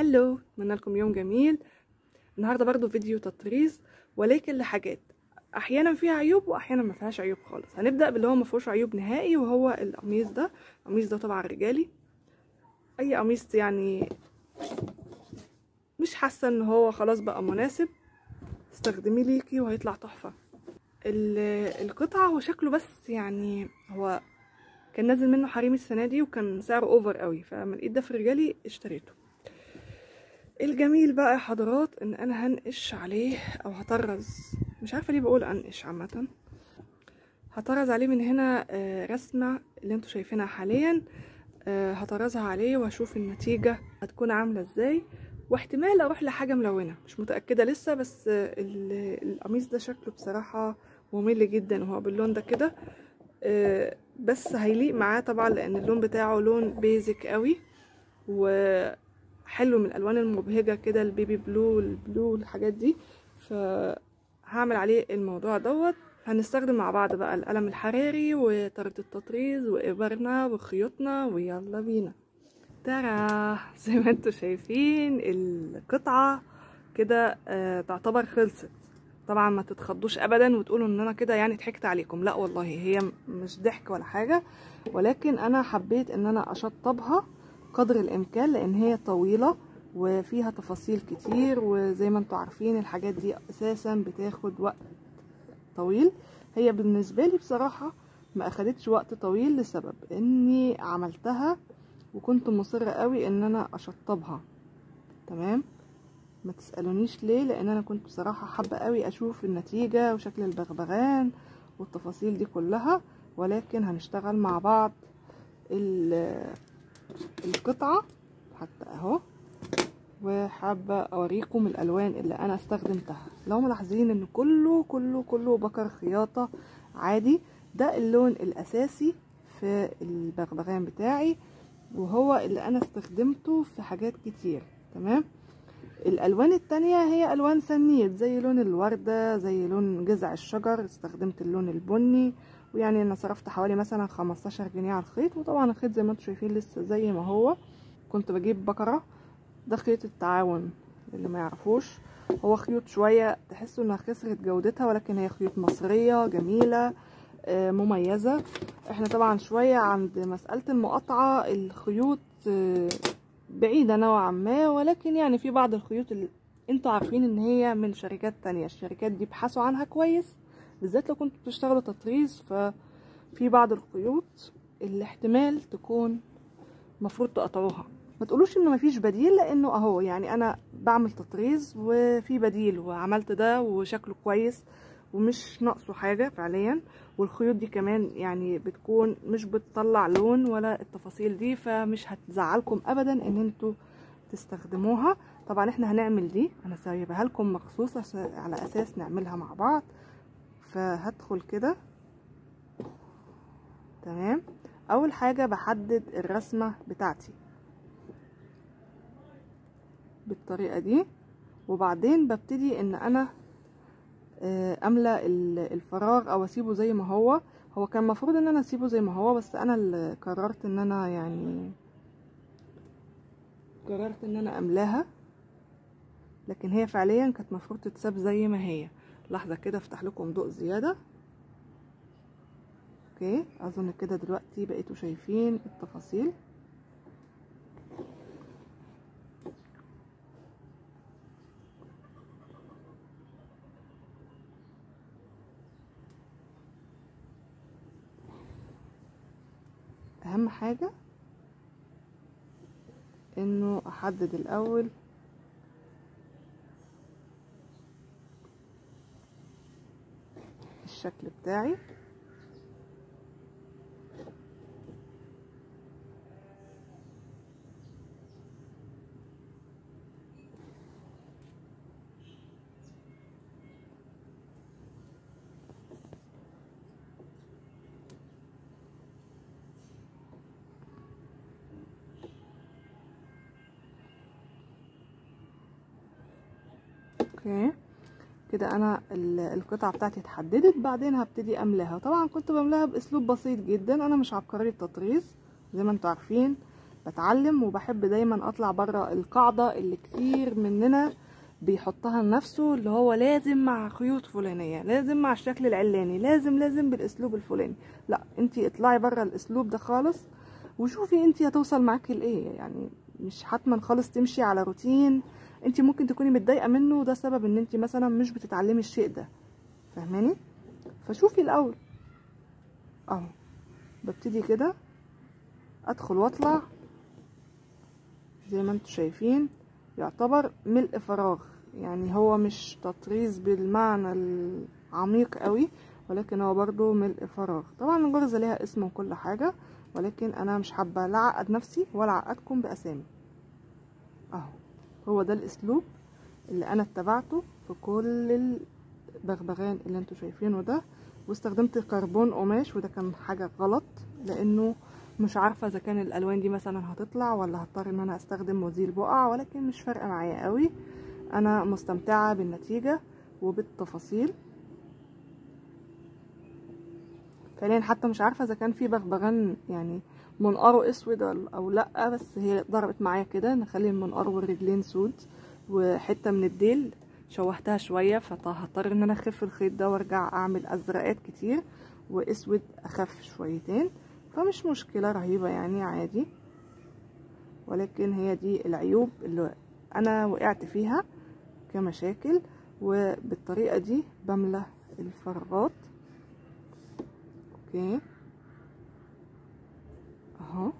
هلو، اتمنى لكم يوم جميل. النهارده برضو فيديو تطريز، ولكن لحاجات احيانا فيها عيوب واحيانا ما فيهاش عيوب خالص. هنبدا باللي هو ما فيهوش عيوب نهائي، وهو القميص ده طبعا رجالي. اي قميص يعني مش حاسه ان هو خلاص بقى مناسب، استخدميه ليكي وهيطلع تحفه. القطعه هو شكله بس يعني هو كان نازل منه حريمي السنه دي وكان سعره اوفر قوي، فمن لقيت ده في رجالي اشتريته. الجميل بقى يا حضرات ان انا هنقش عليه او هطرز، مش عارفه ليه بقول انقش، عامه هطرز عليه من هنا رسمه اللي انتوا شايفينها حاليا. هطرزها عليه واشوف النتيجه هتكون عامله ازاي، واحتمال اروح لحاجه ملونه، مش متاكده لسه. بس القميص ده شكله بصراحه ممل جدا وهو باللون ده كده، بس هيليق معاه طبعا لان اللون بتاعه لون بيزك قوي وحلو من الالوان المبهجه كده، البيبي بلو البلو الحاجات دي. فهعمل عليه الموضوع دوت. هنستخدم مع بعض بقى القلم الحراري وطريقه التطريز وابرنا وخيوطنا، ويلا بينا. ترى زي ما انتوا شايفين القطعه كده تعتبر خلصت. طبعا ما تتخضوش ابدا وتقولوا ان انا كده يعني ضحكت عليكم، لا والله هي مش ضحك ولا حاجه، ولكن انا حبيت ان انا اشطبها قدر الامكان لان هي طويله وفيها تفاصيل كتير، وزي ما انتوا عارفين الحاجات دي اساسا بتاخد وقت طويل. هي بالنسبه لي بصراحه ما اخدتش وقت طويل لسبب اني عملتها وكنت مصره قوي ان انا اشطبها. تمام، ما تسألونيش ليه، لان انا كنت بصراحة حابة قوي اشوف النتيجة وشكل البغبغان والتفاصيل دي كلها. ولكن هنشتغل مع بعض القطعة حتى اهو، وحابة اوريكم الالوان اللي انا استخدمتها. لو ملاحظين ان كله بكر خياطة عادي. ده اللون الاساسي في البغبغان بتاعي، وهو اللي انا استخدمته في حاجات كتير. تمام، الالوان التانية هي الوان سنيد زي لون الوردة، زي لون جذع الشجر. استخدمت اللون البني، ويعني انا صرفت حوالي مثلا 15 جنيه على الخيط. وطبعا الخيط زي ما انتم شايفين لسه زي ما هو. كنت بجيب بكرة، ده خيط التعاون اللي ما يعرفوش. هو خيوط شوية تحسوا انها خسرت جودتها، ولكن هي خيوط مصرية جميلة مميزة. احنا طبعا شوية عند مسألة المقاطعة الخيوط بعيدة نوعا ما، ولكن يعني في بعض الخيوط اللي انتوا عارفين ان هي من شركات تانية، الشركات دي بحثوا عنها كويس، بالذات لو كنتوا بتشتغلوا تطريز. ففي بعض الخيوط اللي احتمال تكون مفروض تقطعوها. ما تقولوش انه مفيش بديل، لانه اهو يعني انا بعمل تطريز وفي بديل وعملت ده وشكله كويس ومش ناقصه حاجة فعليا. والخيوط دي كمان يعني بتكون مش بتطلع لون ولا التفاصيل دي، فمش هتزعلكم ابدا ان انتوا تستخدموها. طبعا احنا هنعمل دي، انا سايبها لكم مخصوص على اساس نعملها مع بعض. فهدخل كده. تمام، اول حاجة بحدد الرسمة بتاعتي بالطريقة دي، وبعدين ببتدي ان انا املى الفراغ او اسيبه زي ما هو. هو كان مفروض ان انا اسيبه زي ما هو، بس انا اللي قررت ان انا املاها، لكن هي فعليا كانت مفروض تتساب زي ما هي. لحظة كده افتح لكم ضوء زيادة. اوكي، اظن كده دلوقتي بقيتوا شايفين التفاصيل. اهم حاجة انه احدد الاول الشكل بتاعي. اوكي كده انا القطعه بتاعتي اتحددت. بعدين هبتدي املاها. طبعا كنت بملاها باسلوب بسيط جدا، انا مش عبقريه التطريز زي ما انتوا عارفين. بتعلم وبحب دايما اطلع بره القاعدة اللي كتير مننا بيحطها لنفسه، اللي هو لازم مع خيوط فلانية، لازم مع الشكل العلاني، لازم بالاسلوب الفلاني. لا، انتي اطلعي بره الاسلوب ده خالص وشوفي انتي هتوصل معاكي لايه. يعني مش حتما خالص تمشي على روتين انتي ممكن تكوني متضايقة منه، وده سبب ان انتي مثلا مش بتتعلمي الشيء ده، فاهماني؟ فشوفي الاول اهو، ببتدي كده ادخل واطلع زي ما انتوا شايفين، يعتبر ملء فراغ. يعني هو مش تطريز بالمعنى العميق قوي، ولكن هو برضو ملء فراغ. طبعا الغرزة ليها اسم وكل حاجة، ولكن انا مش حابة لا اعقد نفسي ولا اعقدكم باسامي. اهو هو ده الاسلوب اللي انا اتبعته في كل البغبغان اللي انتوا شايفينه ده. واستخدمت كربون قماش، وده كان حاجة غلط لانه مش عارفة اذا كان الالوان دي مثلا هتطلع ولا هضطر ان انا استخدم مزيل بقع، ولكن مش فارقة معايا قوي. انا مستمتعة بالنتيجة وبالتفاصيل فعليا. حتى مش عارفة اذا كان في بغبغان يعني منقاره اسود او لا، بس هي ضربت معايا كده. نخلي المنقار والرجلين سود وحتة من الديل شوهتها شوية، فهضطر ان انا اخف الخيط ده وارجع اعمل ازرقات كتير واسود اخف شويتين، فمش مشكلة رهيبة يعني، عادي. ولكن هي دي العيوب اللي انا وقعت فيها كمشاكل. وبالطريقة دي بملى الفراغات. اوكي اهو،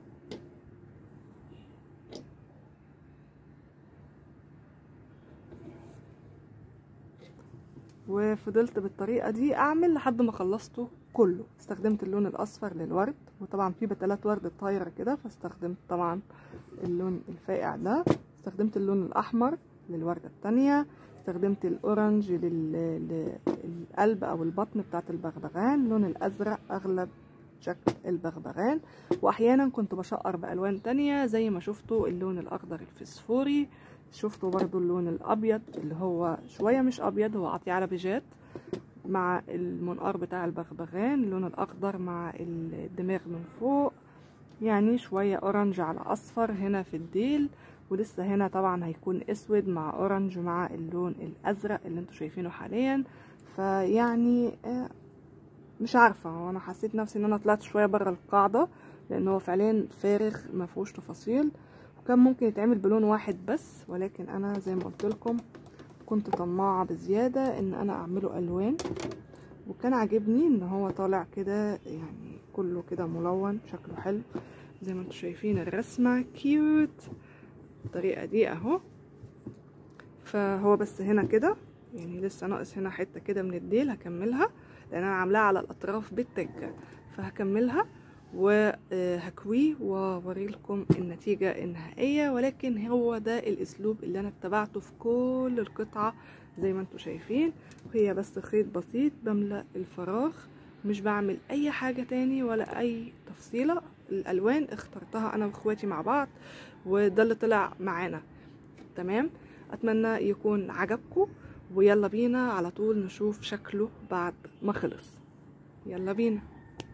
وفضلت بالطريقة دي اعمل لحد ما خلصته كله. استخدمت اللون الاصفر للورد، وطبعا في بتلات ورد طايرة كده، فاستخدمت طبعا اللون الفاقع ده. استخدمت اللون الاحمر للوردة التانية. استخدمت الاورنج للقلب او البطن بتاعت البغبغان. اللون الازرق اغلب شكل البغبغان، واحيانا كنت بشقر بالوان تانية زي ما شفتوا اللون الاخضر الفسفوري. شفتوا برضو اللون الابيض اللي هو شوية مش ابيض، هو عطي على بيجات مع المنقار بتاع البغبغان. اللون الاخضر مع الدماغ من فوق، يعني شوية اورنج على اصفر هنا في الديل، ولسه هنا طبعا هيكون اسود مع اورنج مع اللون الازرق اللي انتوا شايفينه حاليا. فيعني مش عارفة، وانا حسيت نفسي ان انا طلعت شوية بره القاعدة، لان هو فعليا فارغ ما فيهوش تفاصيل، وكان ممكن يتعمل بلون واحد بس. ولكن انا زي ما قلت لكم كنت طماعة بزيادة ان انا اعمله الوان، وكان عاجبني ان هو طالع كده يعني كله كده ملون، شكله حلو زي ما انتم شايفين. الرسمة كيوت بالطريقة دي اهو. فهو بس هنا كده يعني لسه ناقص هنا حتة كده من الديل هكملها، لان انا عاملاها على الاطراف بالتجة، فهكملها وهكويه واوري لكم النتيجة النهائية. ولكن هو ده الاسلوب اللي انا اتبعته في كل القطعة زي ما انتم شايفين. هي بس خيط بسيط بملأ الفراغ، مش بعمل اي حاجة تاني ولا اي تفصيلة. الالوان اخترتها انا واخواتي مع بعض، وده اللي طلع معانا تمام. اتمنى يكون عجبكم، ويلا بينا على طول نشوف شكله بعد ما خلص. يلا بينا.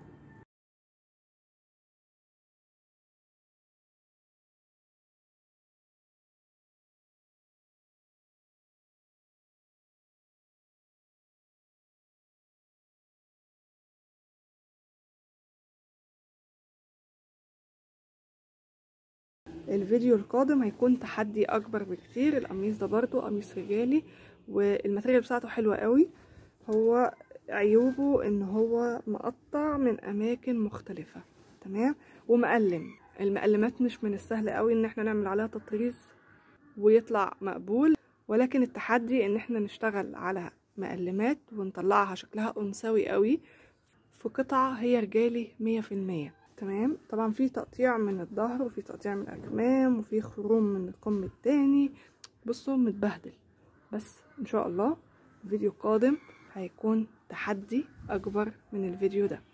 الفيديو القادم هيكون تحدي اكبر بكتير. القميص ده برضو قميص رجالي، والماتيريال بتاعته حلوة قوي. هو عيوبه ان هو مقطع من اماكن مختلفة تمام، ومقلم. المقلمات مش من السهل قوي ان احنا نعمل عليها تطريز ويطلع مقبول، ولكن التحدي ان احنا نشتغل على مقلمات ونطلعها شكلها انثوي قوي في قطعة هي رجالي 100%. تمام. طبعا في تقطيع من الظهر، وفي تقطيع من الاكمام، وفي خروم من الكم التاني. بصوا متبهدل. بس ان شاء الله فيديو قادم هيكون تحدي اكبر من الفيديو ده.